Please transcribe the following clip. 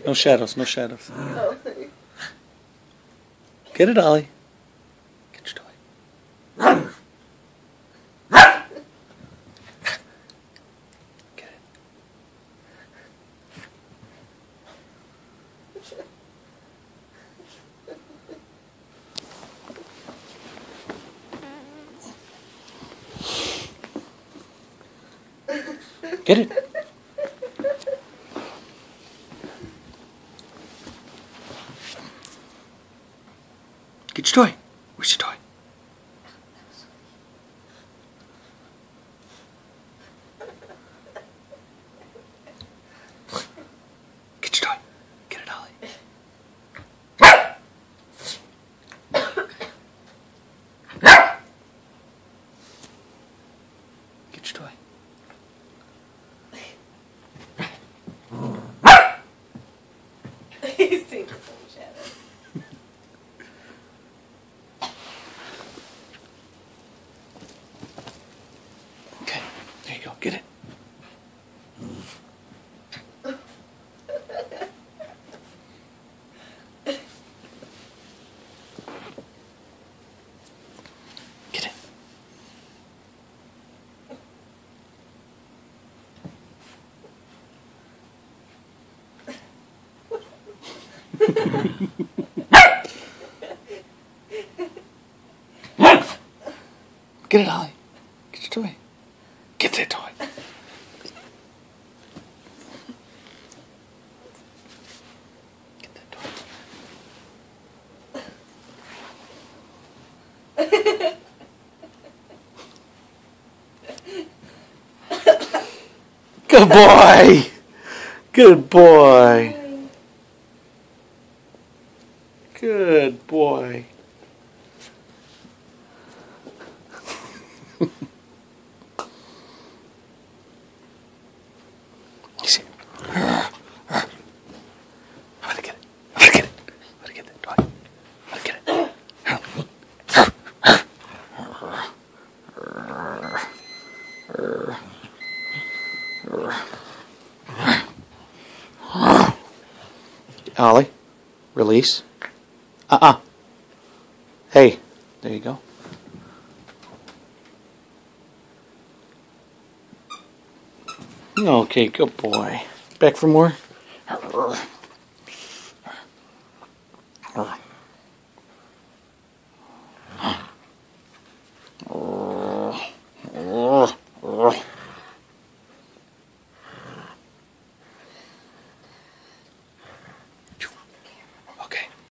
No shadows, no shadows. Oh. Get it, Ollie. Get your toy. Get it. Get it. Get your toy. Where's your toy? Get your toy. Get it, Ollie. Get your toy. He's seen some shadows. Okay, there you go. Get it. Get it. Get it, Ollie. Get your toy. Get that toy. Get that toy. Good boy. Good boy. Good boy. You see? I'm gonna get it. I'm gonna get it. I'm gonna get that toy. I'm gonna get it. Ollie, release. Hey, there you go. Okay, good boy. Back for more?